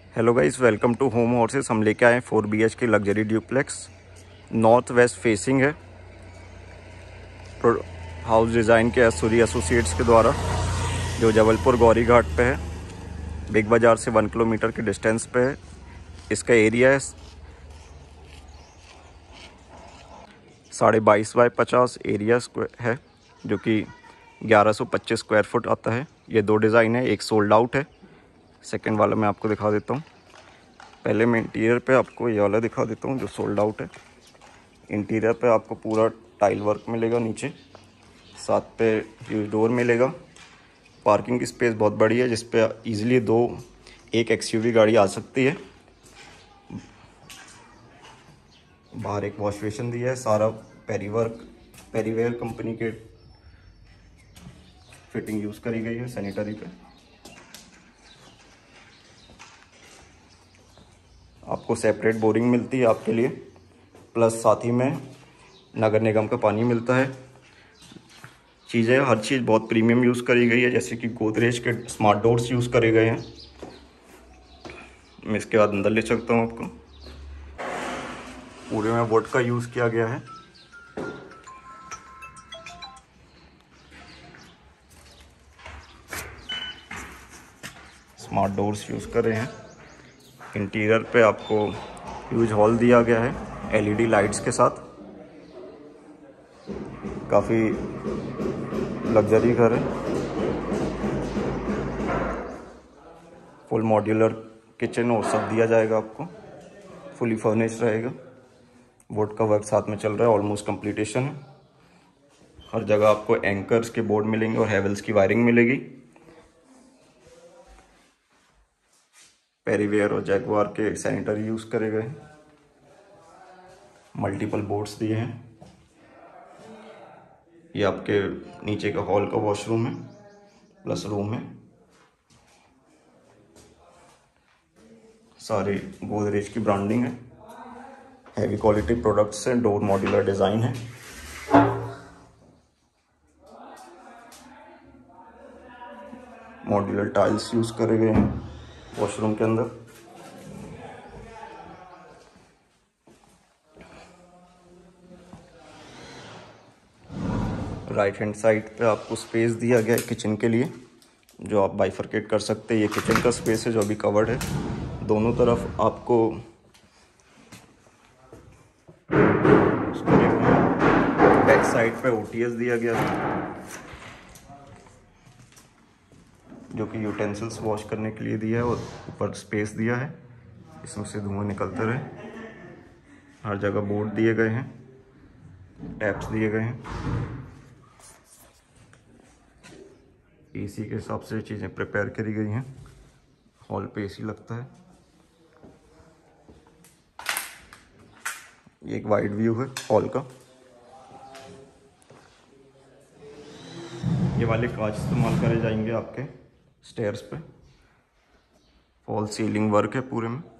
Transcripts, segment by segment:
Hello guys, welcome to home houses. हम लेके आए 4 BHK luxury duplex. North west facing है। हाउस डिज़ाइन के सूरी एसोसिएट्स के द्वारा, जो जबलपुर गौरी घाट पे है। बिग बाज़ार से 1 किलोमीटर के डिस्टेंस पे है। इसका एरिया है 22.5 बाय 50 एरिया है, जो कि 1125 स्क्वायर फुट आता है। ये 2 डिज़ाइन है, एक सोल्ड आउट है। सेकंड वाला मैं आपको दिखा देता हूँ। पहले मैं इंटीरियर पे आपको ये वाला दिखा देता हूँ जो सोल्ड आउट है। इंटीरियर पे आपको पूरा टाइल वर्क मिलेगा नीचे, साथ पे ह्यूज डोर मिलेगा। पार्किंग की स्पेस बहुत बड़ी है, जिस पे ईजिली एक XUV गाड़ी आ सकती है। बाहर एक वॉश बेसिन दिया है, सारा पेरीवेयर कंपनी के फिटिंग यूज़ करी गई है सैनिटरी पे। आपको सेपरेट बोरिंग मिलती है आपके लिए, प्लस साथ ही में नगर निगम का पानी मिलता है। हर चीज़ बहुत प्रीमियम यूज़ करी गई है, जैसे कि गोदरेज के स्मार्ट डोर्स यूज़ करे गए हैं। मैं इसके बाद अंदर ले चलता हूँ आपको। पूरे में वुड का यूज़ किया गया है। स्मार्ट डोर्स यूज़ कर रहे हैं। इंटीरियर पे आपको ह्यूज हॉल दिया गया है LED लाइट्स के साथ। काफ़ी लग्जरी घर है। फुल मॉड्यूलर किचन और सब दिया जाएगा आपको। फुली फर्निश्ड रहेगा। वुड का वर्क साथ में चल रहा है, ऑलमोस्ट कंप्लीटेशन है। हर जगह आपको एंकर्स के बोर्ड मिलेंगे और हैवेल्स की वायरिंग मिलेगी। पेरीवेयर और जैगुआर के सैनिटरी यूज़ करे गए। मल्टीपल बोर्ड्स दिए हैं। ये आपके नीचे का हॉल का वॉशरूम है, प्लस रूम है। सारे गोदरेज की ब्रांडिंग है। हैवी क्वालिटी प्रोडक्ट्स हैं। डोर मॉड्यूलर डिज़ाइन है। मॉड्यूलर टाइल्स यूज़ करे गए हैं वॉशरूम के अंदर। राइट हैंड साइड पे आपको स्पेस दिया गया है किचन के लिए, जो आप बाइफरकेट कर सकते हैं। ये किचन का स्पेस है जो अभी कवर्ड है। दोनों तरफ आपको बैक साइड पे OTS दिया गया है, जो कि यूटेंसिल्स वॉश करने के लिए दिया है, और ऊपर स्पेस दिया है, इसमें से धुआं निकलते रहे। हर जगह बोर्ड दिए गए हैं, टैप्स दिए गए हैं। AC के हिसाब से चीज़ें प्रिपेयर करी गई हैं। हॉल पे AC लगता है। ये एक वाइड व्यू है हॉल का। ये वाले कांच इस्तेमाल करे जाएंगे आपके स्टेयर्स पे। फॉल सीलिंग वर्क है पूरे में।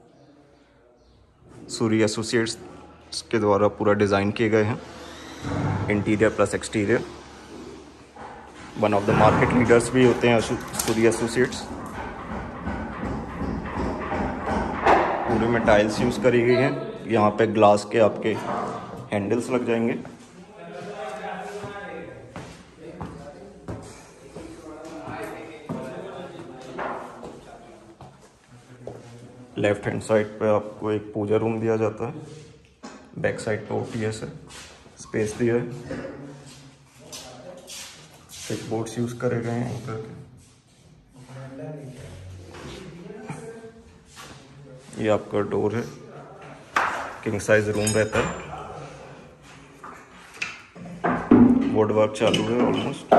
सूरी एसोसिएट्स के द्वारा पूरा डिज़ाइन किए गए हैं, interior plus exterior. One of the market leaders भी होते हैं सूरी एसोसिएट्स। पूरे में टाइल्स यूज़ करी गई हैं। यहाँ पे ग्लास के आपके हैंडल्स लग जाएंगे। लेफ्ट हैंड साइड पे आपको एक पूजा रूम दिया जाता है। बैक साइड पे OTS है, स्पेस दिया है। स्विच बोर्ड्स यूज़ करे गए हैं एंकर के। ये आपका डोर है। किंग साइज रूम रहता है। वुड वर्क चालू है ऑलमोस्ट।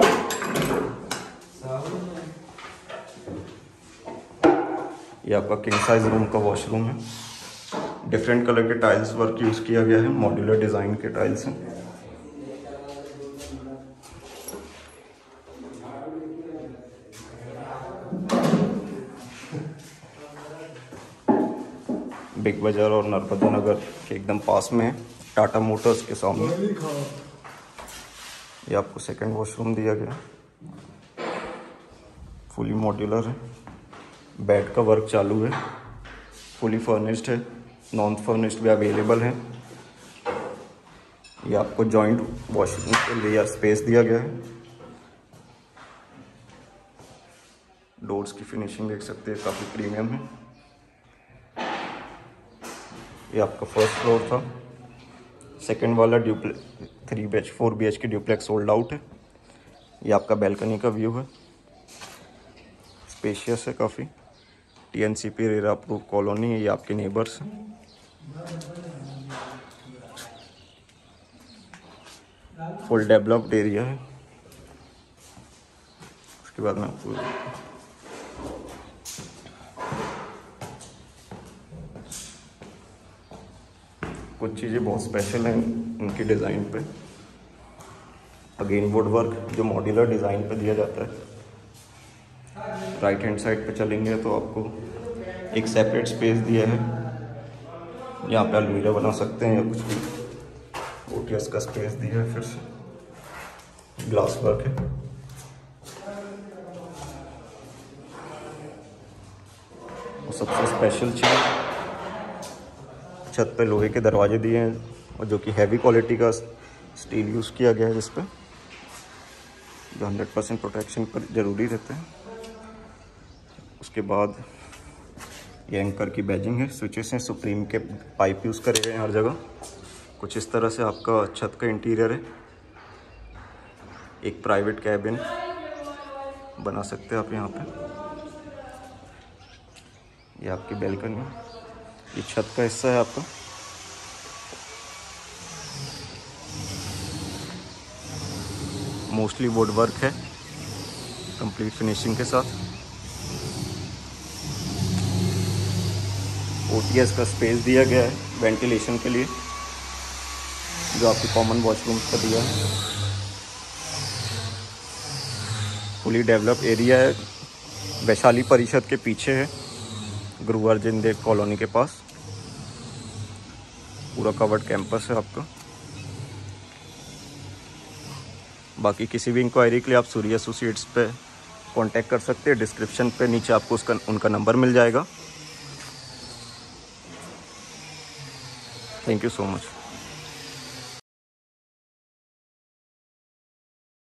ये आपका किंग साइज रूम का वॉशरूम है। डिफरेंट कलर के टाइल्स वर्क यूज़ किया गया है। मॉड्यूलर डिज़ाइन के टाइल्स हैं। बिग बाजार और नर्मदा नगर के एकदम पास में है, टाटा मोटर्स के सामने। ये आपको सेकंड वॉशरूम दिया गया, फुली मॉड्यूलर है। बेड का वर्क चालू है। फुली फर्निश्ड है, नॉन फर्निश्ड भी अवेलेबल है। ये आपको जॉइंट वॉशिंग के लिए स्पेस दिया गया है। डोर्स की फिनिशिंग देख सकते हैं, काफ़ी प्रीमियम है। ये आपका फर्स्ट फ्लोर था। सेकंड वाला 4 BHK ड्यूप्लेक्स सोल्ड आउट है। ये आपका बैल्कनी का व्यू है, स्पेशियस है काफ़ी। TNCP रेरा अप्रूव कॉलोनी है। ये आपके नेबर्स हैं। फुल डेवलप्ड एरिया है। उसके बाद में आपको कुछ चीज़ें बहुत स्पेशल हैं उनकी डिज़ाइन पे। अगेन वुड वर्क जो मॉड्यूलर डिज़ाइन पे दिया जाता है। राइट हैंड साइड पे चलेंगे तो आपको एक सेपरेट स्पेस दिया है। यहाँ पे अलमीरा बना सकते हैं या कुछ भी। OTS का स्पेस दिया है, फिर से ग्लास वर्क है। और सबसे स्पेशल चीज़, छत पे लोहे के दरवाजे दिए हैं और जो कि हैवी क्वालिटी का स्टील यूज़ किया गया है, जिस पे जो 100% प्रोटेक्शन पर ज़रूरी रहते हैं। उसके बाद ये एंकर की बैजिंग है, स्विचेस हैं, सुप्रीम के पाइप यूज़ करे गए हैं हर जगह। कुछ इस तरह से आपका छत का इंटीरियर है। एक प्राइवेट कैबिन बना सकते हैं आप यहाँ पे। ये आपकी बैल्कनी, ये छत का हिस्सा है आपका। मोस्टली वुड वर्क है, कंप्लीट फिनिशिंग के साथ। OTS का स्पेस दिया गया है वेंटिलेशन के लिए, जो आपके कॉमन वॉशरूम्स का दिया है। फुली डेवलप एरिया है, वैशाली परिषद के पीछे है, गुरु अर्जन देव कॉलोनी के पास। पूरा कवर्ड कैंपस है आपका। बाकी किसी भी इंक्वायरी के लिए आप सूर्य एसोसिएट्स पे कांटेक्ट कर सकते हैं। डिस्क्रिप्शन पे नीचे आपको उनका नंबर मिल जाएगा। Thank you so much.